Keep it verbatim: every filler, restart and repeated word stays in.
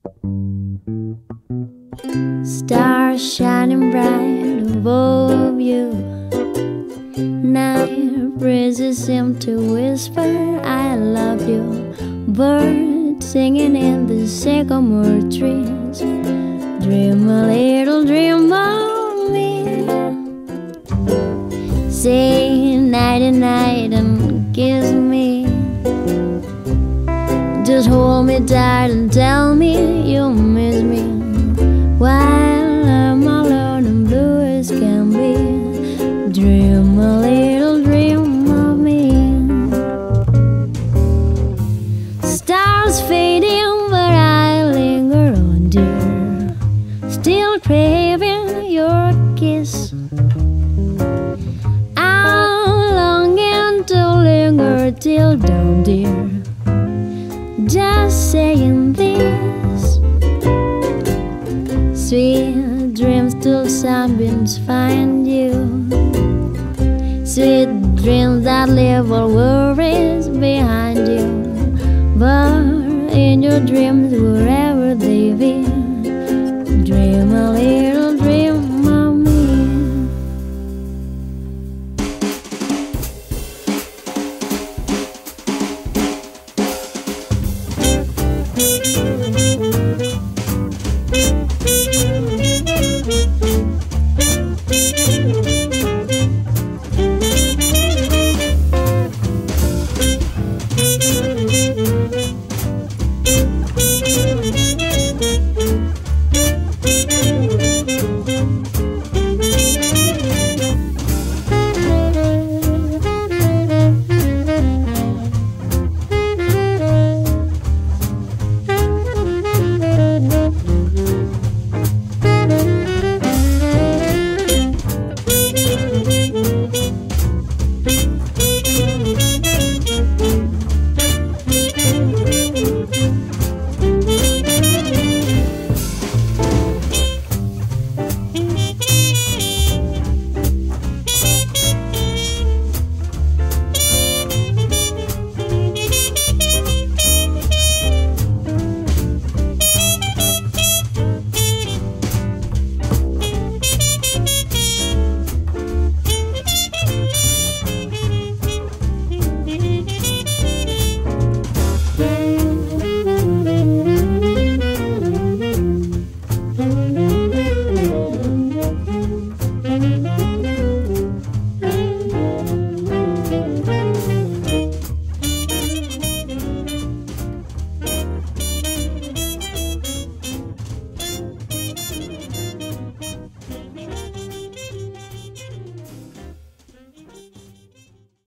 Stars shining bright above you. Night breezes seem to whisper, I love you. Birds singing in the sycamore trees. Dream a little dream of me. Say nighty night and kiss me. Just hold me tight and tell me you miss me, while I'm alone and blue as can be. Dream a little dream of me. Stars fading, but I linger on, dear, still craving your kiss. I'm longing to linger till dawn, dear, just saying this. Sweet dreams till sunbeams find you. Sweet dreams that leave all worries behind you. But in your dreams, wherever they be, dream a little.